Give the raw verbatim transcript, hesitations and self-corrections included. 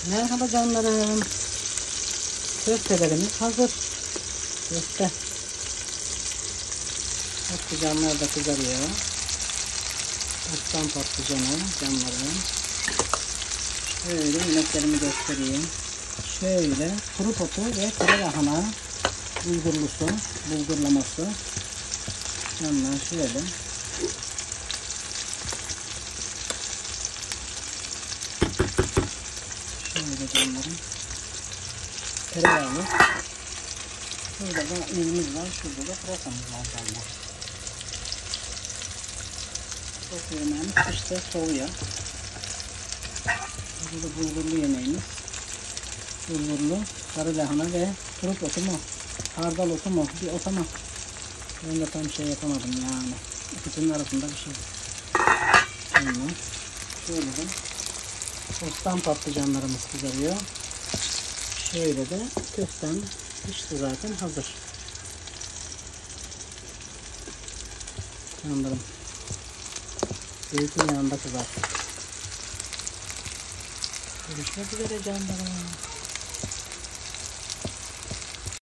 Merhaba canlarım. Köftelerimiz hazır. Köfte. Patlıcanlar da kızarıyor. Aslan patlıcanı canlarım. Şöyle yemeklerimi göstereyim. Şöyle kuru potu ve kuru lahana bulgurlusu, bulgurlaması. Canlar şöyle. Şöyle canlarım. Tereyağlı. Şurada da unumuz var. Şurada da pırasamız var canlar. Çok yemeğimiz işte soğuya. Burada bulgurlu yemeğimiz. Bulgurlu sarı lahana ve kuru otu mu? Hardal otu mu? Bir ot ama ben de tam şey yapamadım yani. İkisinin arasında bir şey. Şimdi şöyle de ostan patlıcanlarımız kızarıyor. Şöyle de köftem işte zaten hazır. Canlarım. Zeytinyağında kızarttık. Görüşmek üzere canlarım.